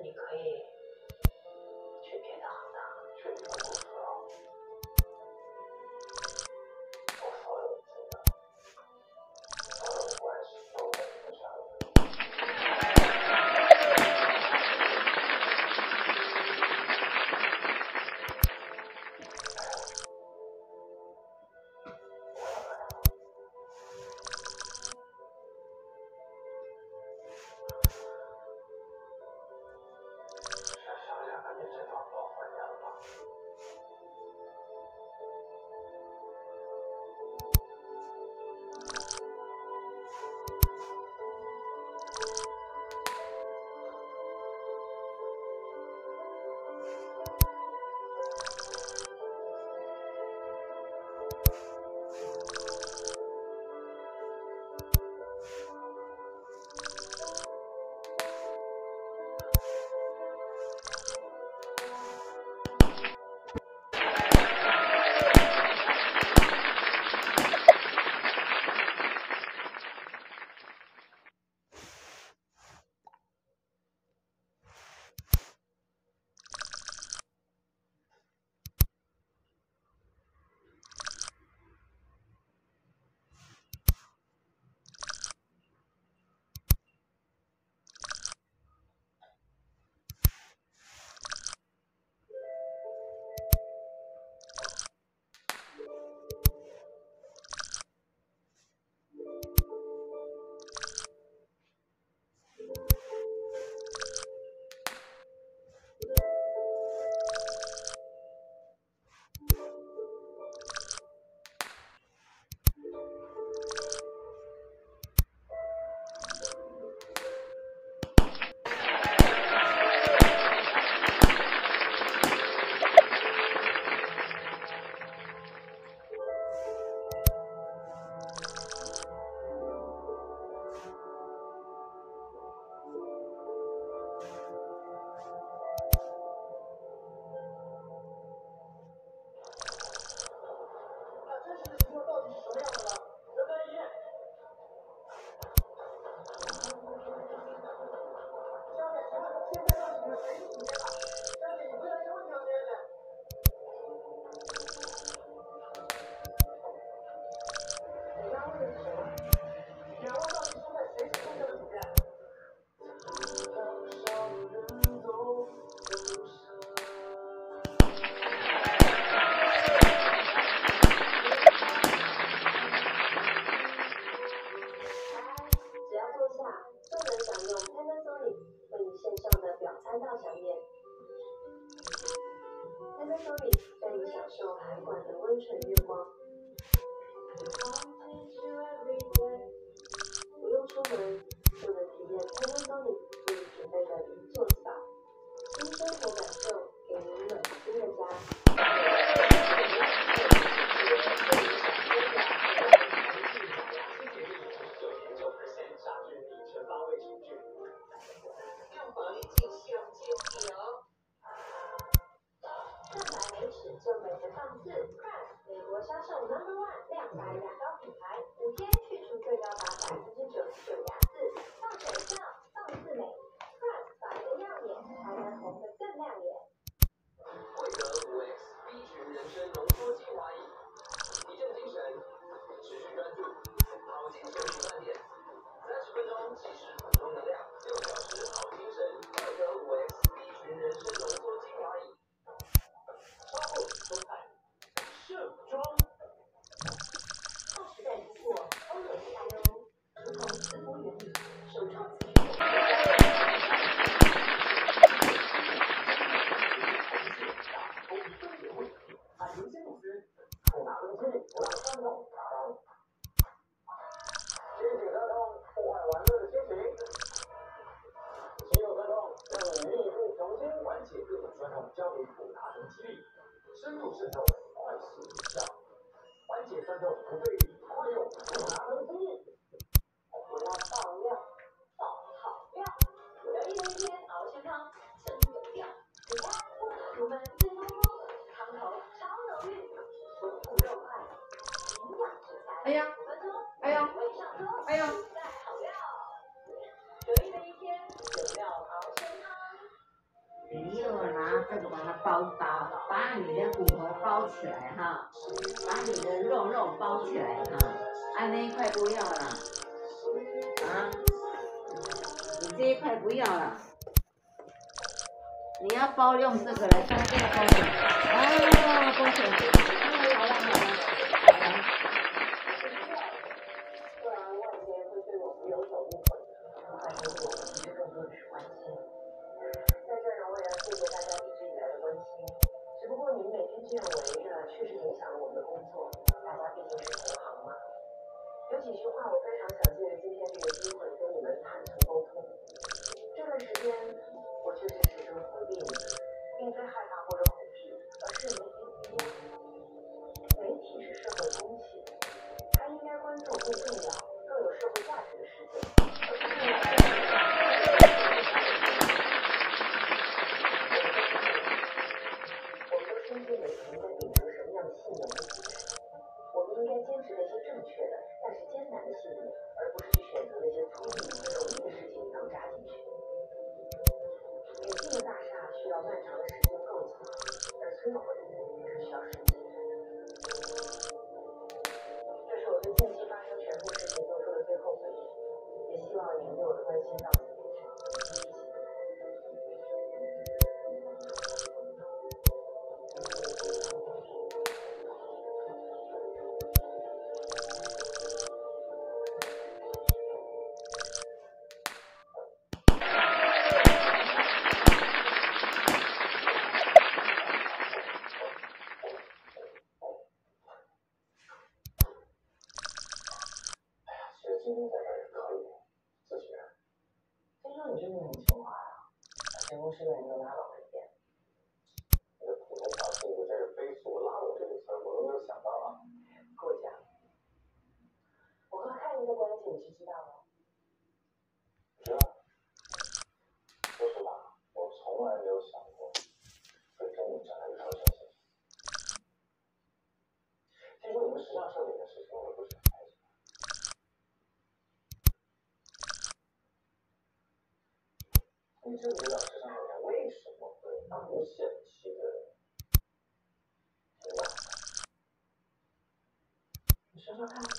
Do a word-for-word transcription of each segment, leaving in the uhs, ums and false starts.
你可以去别的行当，去别的公司了。我所有的资源，所有的关系都在你的手里。想想看，你这段过婚姻了。 哎呀，哎呀，哎呀！ 得意的一天，有料熬参汤。 你又拿这个把它包包，把你的骨头包起来哈，把你的肉肉包起来哈，啊那一块不要了，啊，你这一块不要了，你要包用这个来当这个包起来，啊，包起来，好了好了好了。 不然外界会对我们有所误会，还是我们其实更多的是关心。在这儿呢，我也要谢谢大家一直以来的关心。只不过你们每天这样围着，确实影响了我们的工作。大家毕竟是同行嘛。有几句话我非常想借着今天这个机会跟你们坦诚沟通。这段时间，我确实始终回避你们，并非害怕或者恐惧，而是媒体不一样。媒体是社会公器，它应该关注更重要、更有社会价值的事件，而不是用来。我们都深知媒体应该秉承什么样的信念和精神，我们应该坚持那些正确的但是艰难的信念，而不是去选择那些粗易容易的事情能扎进去。理性的大厦需要漫长的时间构造，而摧毁只需要瞬间。这是我对近期发生全部事情做出的最后回应，也希望你们对我的关心到此为止。谢谢。今天在这儿也可以，自学。听说你真的很听话呀，把全公司的人都拉拢了一遍。你的普通话进步真是飞速，拉拢这个词儿我都没有想到啊。过奖。我和汉仪的关系你是知道的。知道。说实话，我从来没有想过会跟你展开一条线线。听说你们时尚社里的事情，我不是很开心。你知不知道时尚社为什么会无限期的停摆？你说说看。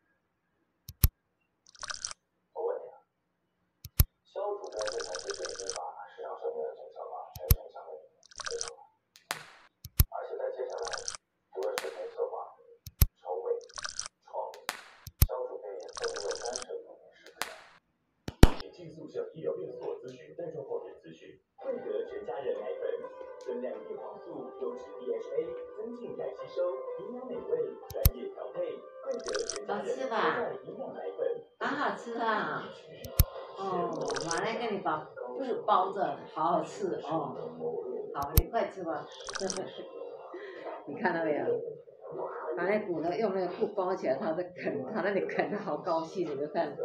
我问你啊，肖主编这才其实已经把时尚社内的总策划全权交给你，没错吧？而且在接下来，除了视频策划、筹备、创意，肖主编也都没有干涉过你是不是？请尽速向医疗院所咨询带状疱疹资讯。桂格全家人奶粉，增量叶黄素，优质 D H A， 增进钙吸收，营养美味，专业调配。桂格全家人代营养奶粉， 好好吃啊！哦，马上给你把布包着，好好吃哦。好，你快吃吧。你看到没有？把那骨头用那个布包起来，他在啃，他那里啃的好高兴，你就看。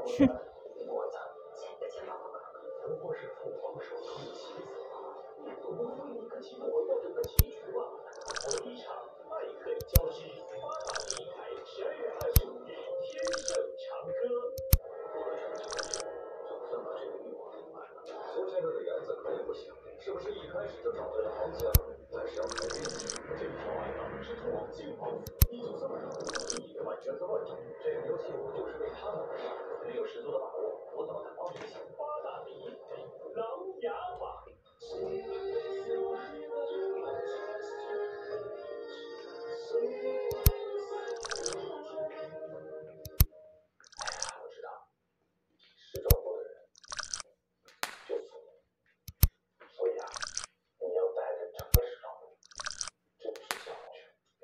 不过是父皇手中的棋子嘛，总不能为一颗棋我要这个棋局吧？头一场爱恨交织，八大第一台十二月二十五日天盛长歌。不管什么时间，总算把这个欲望出来了。苏先生的颜色可也不行，是不是一开始就找对了方向？在上海运气，这条爱党是通往镜王府。一九四二年，意义的万全和万种，这个游戏我就是为他们而上，没有十足的把握，我怎么敢帮这个小八大第一台琅琊榜？我知道，时装部的人就是你，所以啊，你要带着整个时装部，这不是小去。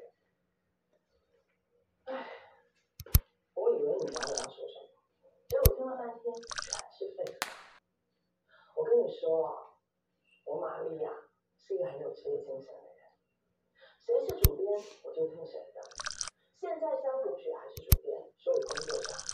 唉，我以为你知道我要说什么，结果听了半天全是废话。我跟你说，我玛丽亚是一个很有职业精神的人，谁是主编我就听谁的。现在肖主曲还是主编，所以工作上